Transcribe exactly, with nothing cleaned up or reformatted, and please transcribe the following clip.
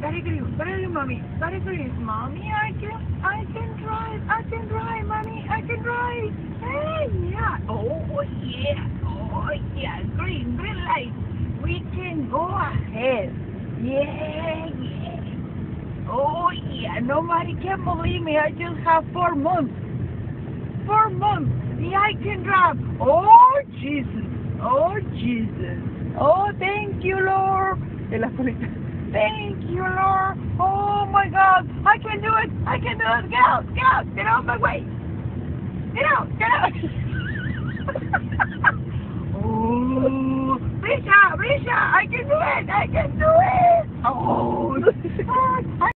Very good. Very good, mommy. Very good. Mommy, I can, I can drive. I can drive, mommy. I can drive. Hey, yeah. Oh, yeah. Oh, yeah. Green, green light. We can go ahead. Yeah, yeah. Oh, yeah. Nobody can believe me. I just have four months. Four months. Yeah, I can drive. Oh, Jesus. Oh, Jesus. Oh, thank you, Lord. De la colita. Thank you, Lord. Oh, my God. I can do it. I can do it. Get out. Get out. Get out of my way. Get out. Get out. Oh, Risha, Risha, I can do it. I can do it. Oh,